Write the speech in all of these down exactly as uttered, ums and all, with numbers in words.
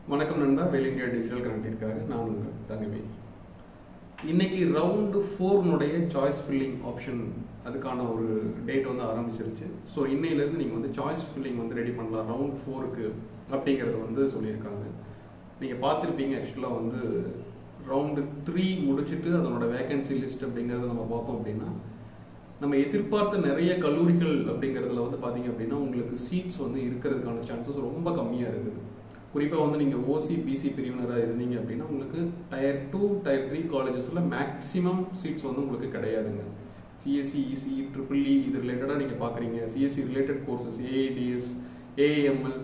வணக்கம் நண்பா, well India digital கனெக்டிற்காக நான் உங்கள் தங்கவே. இன்னைக்கு ரவுண்டு ஃபோர்னுடைய சாய்ஸ் ஃபில்லிங் ஆப்ஷன் அதுக்கான ஒரு டேட் வந்து ஆரம்பிச்சிருச்சு. ஸோ இன்னையிலேருந்து நீங்கள் வந்து சாய்ஸ் ஃபில்லிங் வந்து ரெடி பண்ணலாம் ரவுண்ட் ஃபோருக்கு அப்படிங்கிறத வந்து சொல்லியிருக்காங்க. நீங்கள் பார்த்துருப்பீங்க, ஆக்சுவலாக வந்து ரவுண்டு த்ரீ முடிச்சுட்டு அதனோட வேகன்சி லிஸ்ட் அப்படிங்கிறத நம்ம பார்த்தோம் அப்படின்னா, நம்ம எதிர்பார்த்த நிறைய கல்லூரிகள் அப்படிங்கிறதுல வந்து பார்த்தீங்க அப்படின்னா உங்களுக்கு சீட்ஸ் வந்து இருக்கிறதுக்கான சான்சஸ் ரொம்ப கம்மியாக இருக்குது. குறிப்பாக வந்து நீங்கள் ஓசி பிசி பிரிவினராக இருந்தீங்க அப்படின்னா உங்களுக்கு டயர் டூ டயர் த்ரீ காலேஜஸில் மேக்ஸிமம் சீட்ஸ் வந்து உங்களுக்கு கிடையாதுங்க. சிஎஸ்சி இசி ட்ரிபிள் இ இது ரிலேட்டடாக நீங்கள் பார்க்குறீங்க, CSC related courses AIDS AML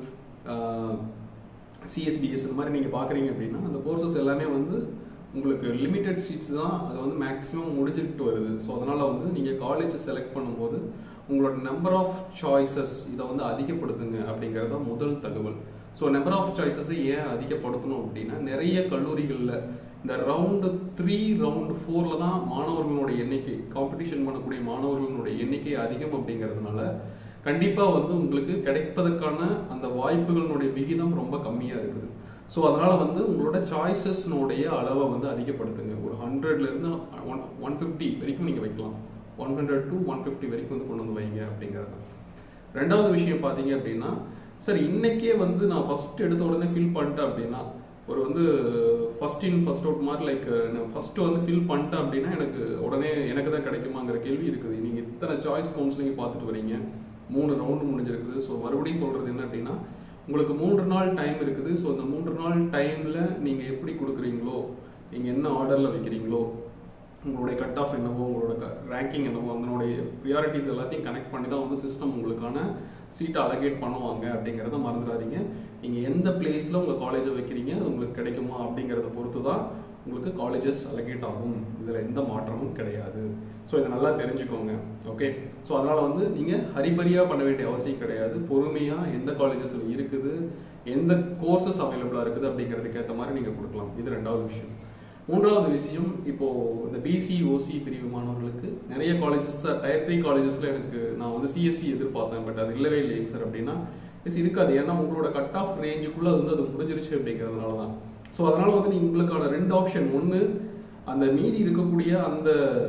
CSBS இந்த மாதிரி நீங்கள் பார்க்குறீங்க அப்படின்னா அந்த கோர்சஸ் எல்லாமே வந்து உங்களுக்கு லிமிட்டட் சீட்ஸ் தான், அது வந்து மேக்ஸிமம் முடிஞ்சுக்கிட்டு வருது. ஸோ அதனால் வந்து நீங்கள் காலேஜ் செலக்ட் பண்ணும்போது உங்களோட நம்பர் ஆஃப் சாய்ஸஸ் இதை வந்து அதிகப்படுத்துங்க அப்படிங்கிறது தான் முதல் தகவல். ஸோ நம்பர் ஆஃப் சாய்ஸஸை ஏன் அதிகப்படுத்தணும் அப்படின்னா, நிறைய கல்லூரிகளில் இந்த ரவுண்டு த்ரீ ரவுண்டு ஃபோரில் தான் மாணவர்களுடைய எண்ணிக்கை, காம்படிஷன் பண்ணக்கூடிய மாணவர்களுடைய எண்ணிக்கை அதிகம் அப்படிங்கிறதுனால கண்டிப்பாக வந்து உங்களுக்கு கிடைப்பதற்கான அந்த வாய்ப்புகளினுடைய விகிதம் ரொம்ப கம்மியாக இருக்குது. ஸோ அதனால் வந்து உங்களோட சாய்ஸஸ்னுடைய அளவை வந்து அதிகப்படுத்துங்க. ஒரு ஹண்ட்ரட்லேருந்து ஒன் ஒன் ஃபிஃப்டி வரைக்கும் நீங்கள் வைக்கலாம். One hundred to one fifty வரைக்கும் வந்து கொண்டு வந்து வைங்க அப்படிங்கிறது. ரெண்டாவது விஷயம் பார்த்தீங்க அப்படின்னா, சார் இன்னைக்கே வந்து நான் ஃபர்ஸ்ட் எடுத்த உடனே ஃபில் பண்ணிட்டேன் அப்படின்னா, ஒரு வந்து ஃபர்ஸ்ட் இன் ஃபர்ஸ்ட் அவுட் மாதிரி லைக் நான் ஃபர்ஸ்ட் வந்து ஃபில் பண்ணிட்டேன் அப்படின்னா எனக்கு உடனே எனக்கு தான் கிடைக்குமாங்கிற கேள்வி இருக்குது. நீங்கள் இத்தனை சாய்ஸ் கவுன்சிலிங் பார்த்துட்டு வரீங்க, மூணு ரவுண்டு முடிஞ்சிருக்குது. ஸோ மறுபடியும் சொல்கிறது என்ன அப்படின்னா, உங்களுக்கு மூன்று நாள் டைம் இருக்குது. ஸோ அந்த மூன்று நாள் டைமில் நீங்கள் எப்படி கொடுக்குறீங்களோ, நீங்கள் என்ன ஆர்டரில் வைக்கிறீங்களோ, உங்களுடைய கட் ஆஃப் என்னவோ, உங்களோட ரேங்கிங் என்னவோ, அதனுடைய ப்ரியாரிட்டிஸ் எல்லாத்தையும் கனெக்ட் பண்ணி தான் வந்து சிஸ்டம் உங்களுக்கான சீட்டை அலகேட் பண்ணுவாங்க அப்படிங்கிறத மறந்துடாதீங்க. நீங்கள் எந்த பிளேஸில் உங்கள் காலேஜை வைக்கிறீங்க அது உங்களுக்கு கிடைக்குமா அப்படிங்கிறத பொறுத்து தான் உங்களுக்கு காலேஜஸ் அலகேட் ஆகும். இதில் எந்த மாற்றமும் கிடையாது. ஸோ இதை நல்லா தெரிஞ்சுக்கோங்க. ஓகே, ஸோ அதனால் வந்து நீங்கள் ஹரிபரியாக பண்ண வேண்டிய அவசியம் கிடையாது. பொறுமையாக எந்த காலேஜஸ் இருக்குது, எந்த கோர்சஸ் அவைலபிளாக இருக்குது அப்படிங்கிறதுக்கு ஏற்ற மாதிரி நீங்கள் கொடுக்கலாம். இது ரெண்டாவது விஷயம். மூன்றாவது விஷயம், இப்போ இந்த பிசி ஓசி பிரிவு மாணவர்களுக்கு நிறைய காலேஜஸ் டயர் த்ரீ காலேஜஸ்ல எனக்கு நான் வந்து சிஎஸ்சி எதிர்பார்த்தேன், பட் அது இல்லவே இல்லைங்க சார் அப்படின்னா எஸ் இருக்காது. ஏன்னா உங்களோட கட் ஆஃப் ரேஞ்சுக்குள்ள அது வந்து அது முடிஞ்சிருச்சு அப்படிங்கிறதுனால தான். ஸோ அதனால வந்து நீங்க உங்களுக்கான ரெண்டு ஆப்ஷன், ஒன்று அந்த மீதி இருக்கக்கூடிய அந்த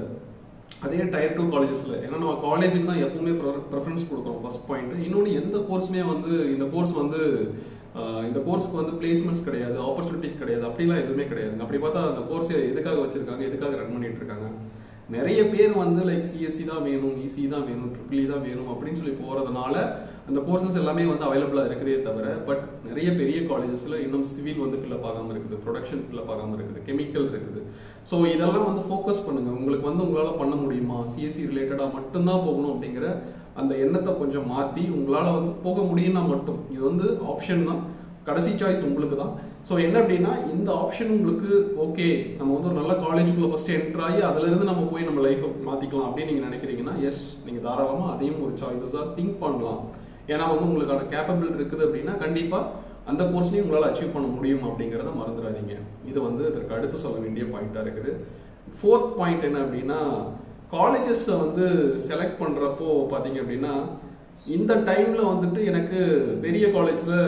அதே டயர் டூ காலேஜஸ்ல, ஏன்னா நம்ம காலேஜுக்கு தான் எப்பவுமே ப்ரெஃபரன்ஸ் கொடுக்குறோம் ஃபர்ஸ்ட் பாயிண்ட். இன்னொன்று எந்த கோர்ஸுமே வந்து இந்த கோர்ஸ் வந்து இந்த கோர்ஸ்க்கு வந்து பிளேஸ்மெண்ட்ஸ் கிடையாது, ஆப்பர்ச்சுனிட்டிஸ் கிடையாது, அப்படிலாம் எதுவுமே கிடையாது. அப்படி பார்த்தா அந்த கோர்ஸ் எதுக்காக வச்சிருக்காங்க, எதுக்காக ரன் பண்ணிட்டு இருக்காங்க? நிறைய பேர் வந்து லைக் சிஎஸ்சி தான் வேணும், இசி தான் வேணும், ட்ரிபிள் இ தான் வேணும் அப்படின்னு சொல்லி போறதுனால அந்த கோர்சஸ் எல்லாமே வந்து அவைலபிளாக இருக்குதே தவிர, பட் நிறைய பெரிய காலேஜஸ்ல இன்னும் சிவில் வந்து ஃபில்லப் ஆகாமல் இருக்குது, ப்ரொடக்ஷன் ஃபில்லப் ஆகாமல் இருக்குது, கெமிக்கல் இருக்குது. ஸோ இதெல்லாம் வந்து ஃபோக்கஸ் பண்ணுங்க. உங்களுக்கு வந்து உங்களால் பண்ண முடியுமா, சிஎஸ்சி ரிலேட்டடாக மட்டும்தான் போகணும் அப்படிங்கிற அந்த எண்ணத்தை கொஞ்சம் மாற்றி உங்களால் வந்து போக முடியும்னா மட்டும், இது வந்து ஆப்ஷன் தான், கடைசி சாய்ஸ் உங்களுக்கு தான். ஸோ என்ன அப்படின்னா, இந்த ஆப்ஷன் உங்களுக்கு ஓகே, நம்ம வந்து ஒரு நல்ல காலேஜுக்குள்ள ஃபர்ஸ்ட் என்டர் ஆகி அதுலேருந்து நம்ம போய் நம்ம லைஃப்பை மாற்றிக்கலாம் அப்படின்னு நீங்கள் நினைக்கிறீங்கன்னா எஸ், நீங்கள் தாராளமாக அதையும் ஒரு சாய்ஸஸாக திங்க் பண்ணலாம். ஏன்னா வந்து உங்களுக்கான கேப்பபிள் இருக்குது அப்படின்னா கண்டிப்பாக அந்த கோர்ஸ்லையும் உங்களால் அச்சீவ் பண்ண முடியும் அப்படிங்கிறத மறந்துடாதீங்க. இது வந்து இதற்கு அடுத்து சொல்ல வேண்டிய பாயிண்டாக இருக்குது. ஃபோர்த் பாயிண்ட் என்ன அப்படின்னா, காலேஜஸ் வந்து செலக்ட் பண்ணுறப்போ பார்த்தீங்க அப்படின்னா, இந்த டைமில் வந்துட்டு எனக்கு பெரிய காலேஜில்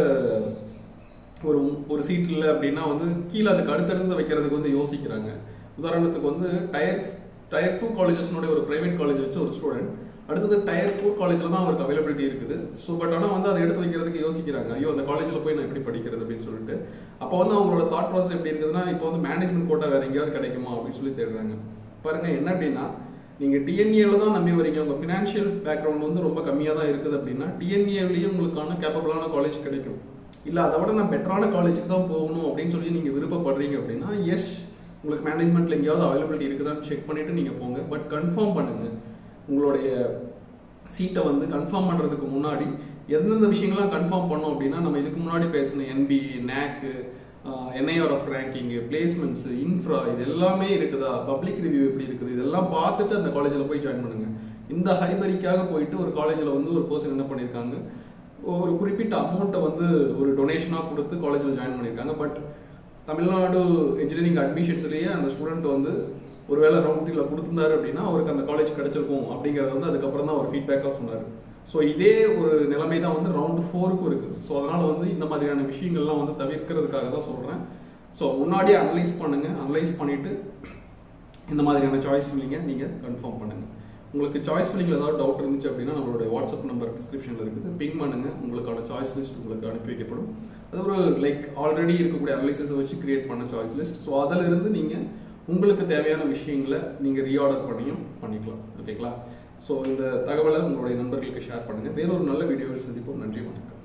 ஒரு ஒரு சீட் இல்லை அப்படின்னா வந்து கீழே அதுக்கு அடுத்தடுத்து வைக்கிறதுக்கு வந்து யோசிக்கிறாங்க. உதாரணத்துக்கு வந்து டயர் டயர் டூ காலேஜஸ்னுடைய ஒரு ப்ரைவேட் காலேஜ் வச்சு ஒரு ஸ்டூடெண்ட் அடுத்தது டயர் ஃபோர் காலேஜில் தான் அவருக்கு அவைலபிலிட்டி இருக்குது. ஸோ பட் ஆனால் வந்து அதை எடுத்து வைக்கிறதுக்கு யோசிக்கிறாங்க, ஐயோ அந்த காலேஜில் போய் நான் எப்படி படிக்கிறது அப்படின்னு சொல்லிட்டு. அப்போ வந்து அவங்களோட தாட் ப்ராசஸ் எப்படி இருக்குதுன்னா, இப்போ வந்து மேனேஜ்மெண்ட் கோட்டா வேற எங்கேயாவது கிடைக்குமா அப்படின்னு சொல்லி தேடுறாங்க. பாருங்க என்ன அப்படின்னா, நீங்கள் டிஎன்ஏல தான் நம்பி வரீங்க, உங்கள் ஃபினான்ஷியல் பேக்ரவுண்ட் வந்து ரொம்ப கம்மியாக தான் இருக்குது அப்படின்னா டிஎன்ஏலேயே உங்களுக்கான கேப்பபிளான காலேஜ் கிடைக்கும். இல்லை அதை விட நான் பெட்டரான காலேஜுக்கு தான் போகணும் அப்படின்னு சொல்லி நீங்கள் விருப்பப்படுறீங்க அப்படின்னா எஸ், உங்களுக்கு மேனேஜ்மெண்ட்டில் எங்கேயாவது அவைலபிலிட்டி இருக்குதான்னு செக் பண்ணிவிட்டு நீங்கள் போங்க. பட் கன்ஃபார்ம் பண்ணுங்கள், உங்களுடைய சீட்டை வந்து கன்ஃபார்ம் பண்ணுறதுக்கு முன்னாடி எந்தெந்த விஷயங்கள்லாம் கன்ஃபார்ம் பண்ணோம் அப்படின்னா, நம்ம இதுக்கு முன்னாடி பேசின என்பி, நேக்கு, என்ஐஆர்எஃப் ரேங்கிங்கு, பிளேஸ்மெண்ட்ஸு, இன்ஃப்ரா, இது எல்லாமே இருக்குதா, பப்ளிக் ரிவ்யூ எப்படி இருக்குது, இதெல்லாம் பார்த்துட்டு அந்த காலேஜில் போய் ஜாயின் பண்ணுங்கள். இந்த ஹரிபரிக்காக போயிட்டு ஒரு காலேஜில் வந்து ஒரு பர்சன் என்ன பண்ணியிருக்காங்க, ஒரு குறிப்பிட்ட அமௌண்ட்டை வந்து ஒரு டொனேஷனாக கொடுத்து காலேஜில் ஜாயின் பண்ணியிருக்காங்க. பட் தமிழ்நாடு இன்ஜினியரிங் அட்மிஷன்ஸ்லேயே அந்த ஸ்டூடெண்ட் வந்து ஒருவேளை ரவுண்ட் த்ரீல கொடுத்துருந்தாரு அப்படின்னா அவருக்கு அந்த காலேஜ் கிடைச்சிருக்கும் அப்படிங்கிறத வந்து அதுக்கப்புறம் தான் அவர் ஃபீட்பேக்காக சொன்னார். ஸோ இதே ஒரு நிலைமை தான் வந்து ரவுண்ட் ஃபோருக்கும் இருக்குது. ஸோ அதனால் வந்து இந்த மாதிரியான விஷயங்கள்லாம் வந்து தவிர்க்கிறதுக்காக தான் சொல்கிறேன். ஸோ முன்னாடியே அனலைஸ் பண்ணுங்கள். அனலைஸ் பண்ணிவிட்டு இந்த மாதிரியான சாய்ஸ் ஃபில்லிங்கை நீங்கள் கன்ஃபார்ம் பண்ணுங்கள். உங்களுக்கு சாய்ஸ் ஃபில்லிங்கில் ஏதாவது டவுட் இருந்துச்சு அப்படின்னா நம்மளுடைய வாட்ஸ்அப் நம்பர் டிஸ்கிரிப்ஷனில் இருக்குது, பிங் பண்ணுங்கள். உங்களுக்கான சாய்ஸ் லிஸ்ட் உங்களுக்கு அனுப்பி வைக்கப்படும். அது ஒரு லைக் ஆல்ரெடி இருக்கக்கூடிய அனலைசிஸை வச்சு கிரியேட் பண்ண சாய்ஸ் லிஸ்ட். ஸோ அதிலிருந்து நீங்கள் உங்களுக்கு தேவையான விஷயங்களை நீங்கள் ரீஆர்டர் பண்ணியும் பண்ணிக்கலாம். ஓகேங்களா? ஸோ இந்த தகவலை உங்களுடைய நண்பர்களுக்கு ஷேர் பண்ணுங்கள். வேறொரு நல்ல வீடியோவில் சந்திப்போம். நன்றி, வணக்கம்.